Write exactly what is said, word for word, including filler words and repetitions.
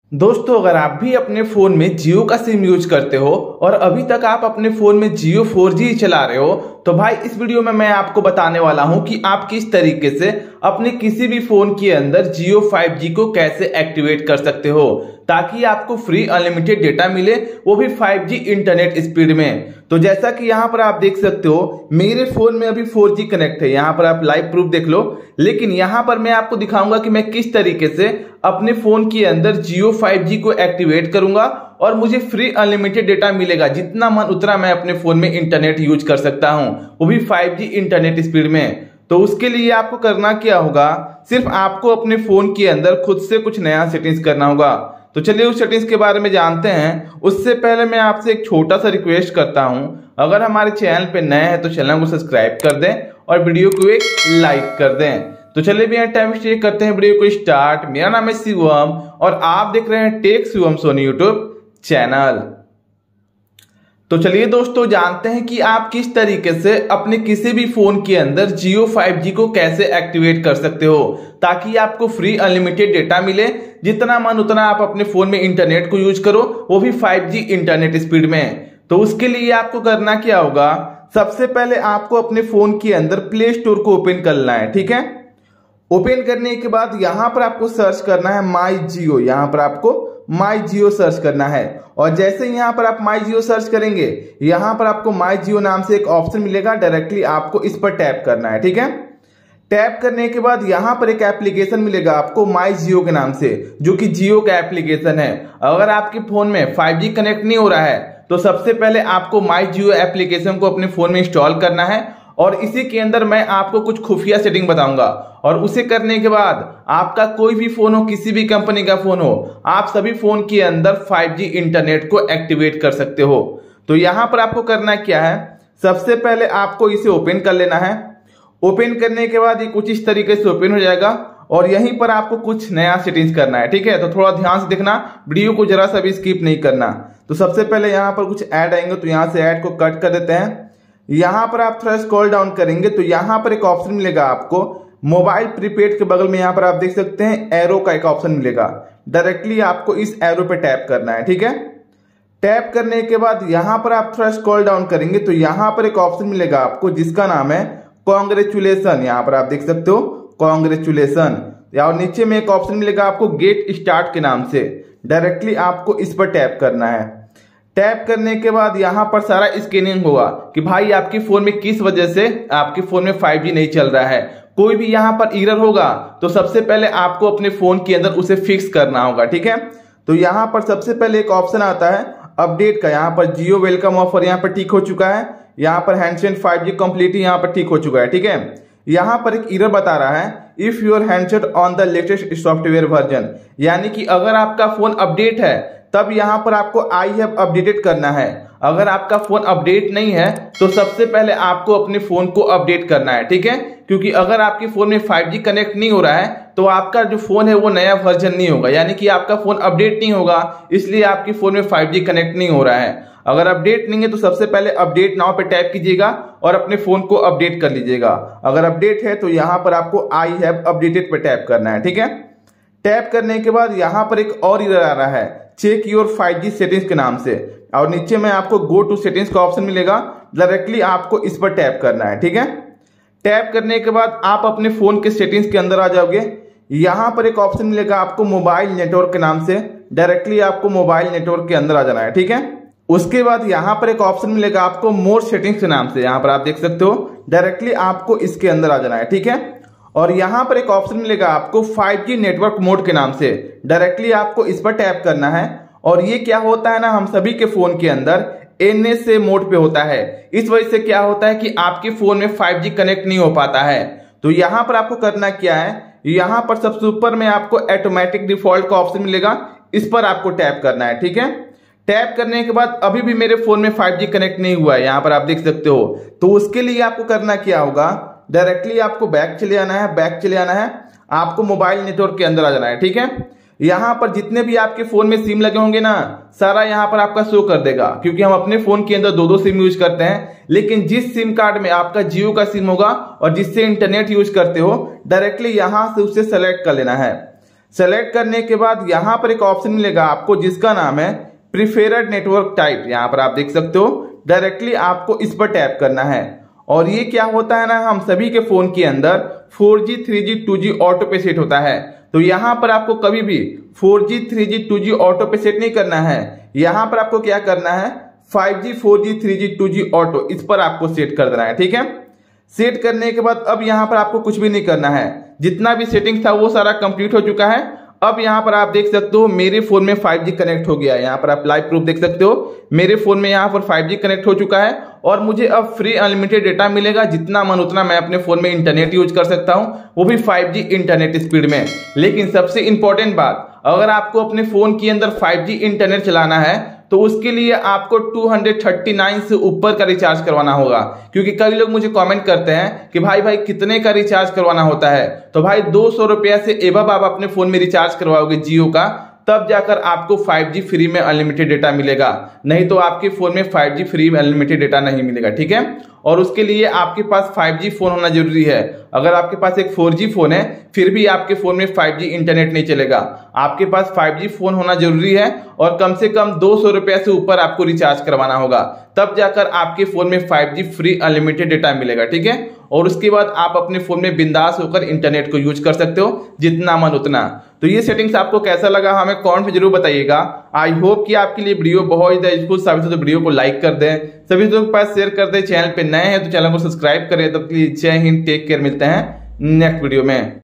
दोस्तों, अगर आप भी अपने फोन में जियो का सिम यूज करते हो और अभी तक आप अपने फोन में जियो फोर जी चला रहे हो, तो भाई इस वीडियो में मैं आपको बताने वाला हूं कि आप किस तरीके से अपने किसी भी फोन के अंदर जियो फाइव जी को कैसे एक्टिवेट कर सकते हो ताकि आपको फ्री अनलिमिटेड डेटा मिले, वो भी फाइव जी इंटरनेट स्पीड में। तो जैसा कि यहाँ पर आप देख सकते हो, मेरे फोन में अभी फोर जी कनेक्ट है। यहाँ पर आप लाइव प्रूफ देख लो। लेकिन यहाँ पर मैं आपको दिखाऊंगा कि मैं किस तरीके से अपने फोन के अंदर जियो फाइव जी को एक्टिवेट करूंगा और मुझे फ्री अनलिमिटेड डेटा मिलेगा। जितना मन उतना मैं अपने फोन में इंटरनेट यूज कर सकता हूं, वो भी फाइव जी इंटरनेट स्पीड में। तो उसके लिए आपको करना क्या होगा, सिर्फ आपको अपने फोन के अंदर खुद से कुछ नया सेटिंग्स करना होगा। तो चलिए उस सेटिंग्स के बारे में जानते हैं। उससे पहले मैं आपसे एक छोटा सा रिक्वेस्ट करता हूं, अगर हमारे चैनल पे नए हैं तो चैनल को सब्सक्राइब कर दें और वीडियो को एक लाइक कर दें। तो चलिए भी टाइम स्टे करते हैं वीडियो को स्टार्ट। मेरा नाम है शिवम और आप देख रहे हैं tech Shivam Soni YouTube channel. तो चलिए दोस्तों, जानते हैं कि आप किस तरीके से अपने किसी भी फोन के अंदर जियो फाइव जी को कैसे एक्टिवेट कर सकते हो ताकि आपको फ्री अनलिमिटेड डेटा मिले। जितना मन उतना आप अपने फोन में इंटरनेट को यूज करो, वो भी फाइव जी इंटरनेट स्पीड में। तो उसके लिए आपको करना क्या होगा, सबसे पहले आपको अपने फोन के अंदर प्ले स्टोर को ओपन करना है। ठीक है, ओपन करने के बाद यहां पर आपको सर्च करना है माई जियो। यहां पर आपको माई जियो सर्च करना है और जैसे यहां पर आप माई जियो सर्च करेंगे, यहां पर आपको माई जियो नाम से एक ऑप्शन मिलेगा। डायरेक्टली आपको इस पर टैप करना है। ठीक है, टैप करने के बाद यहां पर एक एप्लीकेशन मिलेगा आपको माई जियो के नाम से, जो कि जियो का एप्लीकेशन है। अगर आपके फोन में फाइव जी कनेक्ट नहीं हो रहा है तो सबसे पहले आपको माई जियो एप्लीकेशन को अपने फोन में इंस्टॉल करना है और इसी के अंदर मैं आपको कुछ खुफिया सेटिंग बताऊंगा। और उसे करने के बाद आपका कोई भी फोन हो, किसी भी कंपनी का फोन हो, आप सभी फोन के अंदर फाइव जी इंटरनेट को एक्टिवेट कर सकते हो। तो यहां पर आपको करना क्या है, सबसे पहले आपको इसे ओपन कर लेना है। ओपन करने के बाद ये कुछ इस तरीके से ओपन हो जाएगा और यहीं पर आपको कुछ नया सेटिंग्स करना है। ठीक है, तो थोड़ा ध्यान से देखना, वीडियो को जरा सा भी स्किप नहीं करना। तो सबसे पहले यहाँ पर कुछ ऐड आएंगे, तो यहाँ से ऐड को कट कर देते हैं। यहां पर आप थोड़ा स्क्रॉल डाउन करेंगे तो यहां पर एक ऑप्शन मिलेगा आपको मोबाइल प्रीपेड के बगल में। यहां पर आप देख सकते हैं एरो का एक ऑप्शन मिलेगा। डायरेक्टली आपको इस एरो पे टैप करना है। ठीक है, टैप करने के बाद यहां पर आप थोड़ा स्क्रॉल डाउन करेंगे तो यहां पर एक ऑप्शन मिलेगा आपको जिसका नाम है कांग्रेचुलेशन। यहां पर आप देख सकते हो कांग्रेचुलेशन। और नीचे में एक ऑप्शन मिलेगा आपको गेट स्टार्ट के नाम से। डायरेक्टली आपको इस पर टैप करना है। टैप करने के बाद यहां पर सारा स्कैनिंग होगा कि भाई आपके फोन में किस वजह से आपके फोन में फाइव जी नहीं चल रहा है। कोई भी यहां पर एरर होगा तो सबसे पहले आपको अपने फोन के अंदर उसे फिक्स करना होगा। ठीक है, तो यहां पर सबसे पहले एक ऑप्शन आता है अपडेट का। यहां पर जियो वेलकम ऑफर यहां पर ठीक हो चुका है। यहां पर हैंडसेट फाइव जी कंप्लीट यहां पर ठीक हो चुका है। ठीक है, यहां पर एक एरर बता रहा है if your handset on the latest software version, यानी कि अगर आपका फोन अपडेट है तब यहां पर आपको आई हैव अपडेटेड करना है। अगर आपका फोन अपडेट नहीं है तो सबसे पहले आपको अपने फोन को अपडेट करना है। ठीक है, क्योंकि अगर आपके फोन में फाइव जी कनेक्ट नहीं हो रहा है तो आपका जो फोन है वो नया वर्जन नहीं होगा, यानी कि आपका फोन अपडेट नहीं होगा, इसलिए आपके फोन में फाइव जी कनेक्ट नहीं हो रहा है। अगर अपडेट नहीं है तो सबसे पहले अपडेट नाउ पे टैप कीजिएगा और अपने फोन को अपडेट कर लीजिएगा। अगर अपडेट है तो यहां पर आपको आई हैव अपडेटेड पे टैप करना है। ठीक है, टैप करने के बाद यहां पर एक और एरर आ रहा है check your five G settings के नाम से और नीचे में आपको गो टू सेटिंग्स का ऑप्शन मिलेगा। डायरेक्टली आपको इस पर टैप करना है। ठीक है, टैप करने के बाद आप अपने फोन के सेटिंग्स के अंदर आ जाओगे। यहां पर एक ऑप्शन मिलेगा आपको मोबाइल नेटवर्क के नाम से। डायरेक्टली आपको मोबाइल नेटवर्क के अंदर आ जाना है। ठीक है, उसके बाद यहां पर एक ऑप्शन मिलेगा आपको मोर सेटिंग्स के नाम से। यहां पर आप देख सकते हो, डायरेक्टली आपको इसके अंदर आ जाना है। ठीक है, और यहां पर एक ऑप्शन मिलेगा आपको फाइव जी नेटवर्क मोड के नाम से। डायरेक्टली आपको इस पर टैप करना है और ये क्या होता है ना, हम सभी के फोन के अंदर एन एस ए मोड पे होता है। इस वजह से क्या होता है कि आपके फोन में फाइव जी कनेक्ट नहीं हो पाता है। तो यहां पर आपको करना क्या है, यहां पर सबसे ऊपर में आपको ऑटोमेटिक डिफॉल्ट का ऑप्शन मिलेगा, इस पर आपको टैप करना है। ठीक है, टैप करने के बाद अभी भी मेरे फोन में फाइव जी कनेक्ट नहीं हुआ है, यहां पर आप देख सकते हो। तो उसके लिए आपको करना क्या होगा, डायरेक्टली आपको बैक चले आना है। बैक चले आना है, आपको मोबाइल नेटवर्क के अंदर आ जाना है। ठीक है, यहां पर जितने भी आपके फोन में सिम लगे होंगे ना, सारा यहां पर आपका शो कर देगा, क्योंकि हम अपने फोन के अंदर दो दो सिम यूज करते हैं। लेकिन जिस सिम कार्ड में आपका जियो का सिम होगा और जिससे इंटरनेट यूज करते हो, डायरेक्टली यहां से उसे सेलेक्ट कर लेना है। सेलेक्ट करने के बाद यहाँ पर एक ऑप्शन मिलेगा आपको जिसका नाम है प्रीफेर्ड नेटवर्क टाइप। यहाँ पर आप देख सकते हो, डायरेक्टली आपको इस पर टैप करना है। और ये क्या होता है ना, हम सभी के फोन के अंदर four G, three G, two G auto पे सेट होता है। तो यहाँ पर आपको कभी भी four G, three G, two G auto पे सेट नहीं करना है। यहाँ पर आपको क्या करना है, five G, four G, three G, two G auto, इस पर आपको सेट कर देना है। ठीक है, सेट करने के बाद अब यहाँ पर आपको कुछ भी नहीं करना है। जितना भी सेटिंग था वो सारा कंप्लीट हो चुका है। अब यहाँ पर आप देख सकते हो मेरे फोन में फाइव जी कनेक्ट हो गया है। यहाँ पर आप लाइव प्रूफ देख सकते हो, मेरे फोन में यहाँ पर फाइव जी कनेक्ट हो चुका है और मुझे अब फ्री अनलिमिटेड डेटा मिलेगा। जितना मन उतना मैं अपने फोन में इंटरनेट यूज कर सकता हूँ, वो भी फाइव जी इंटरनेट स्पीड में। लेकिन सबसे इंपॉर्टेंट बात, अगर आपको अपने फोन के अंदर फाइव जी इंटरनेट चलाना है तो उसके लिए आपको टू थर्टी नाइन से ऊपर का रिचार्ज करवाना होगा। क्योंकि कई लोग मुझे कमेंट करते हैं कि भाई भाई कितने का रिचार्ज करवाना होता है। तो भाई दो सौ रुपया से एबव आप अपने फोन में रिचार्ज करवाओगे जियो का, तब जाकर आपको फाइव जी फ्री में अनलिमिटेड डेटा मिलेगा। नहीं तो आपके फोन में फाइव जी फ्री में अनलिमिटेड डेटा नहीं मिलेगा। ठीक है, और उसके लिए आपके पास फाइव जी फोन होना जरूरी है। अगर आपके पास एक फोर जी फोन है फिर भी आपके फोन में फाइव जी इंटरनेट नहीं चलेगा। आपके पास फाइव जी फोन होना जरूरी है और कम से कम दो सौ रुपया से ऊपर आपको रिचार्ज करवाना होगा, तब जाकर आपके फोन में five G free unlimited data मिलेगा। ठीक है, और उसके बाद आप अपने फोन में बिंदास होकर इंटरनेट को यूज कर सकते हो, जितना मन उतना। तो ये सेटिंग्स आपको कैसा लगा हमें कमेंट में जरूर बताइएगा। आई होप कि आपके लिए वीडियो बहुत ज्यादा यूजफुल साबित हो, तो वीडियो को लाइक कर दें, सभी लोगों के पास शेयर कर दें। चैनल पे नए हैं तो चैनल को सब्सक्राइब करें। तब तक जय हिंद, टेक केयर, मिलते हैं नेक्स्ट वीडियो में।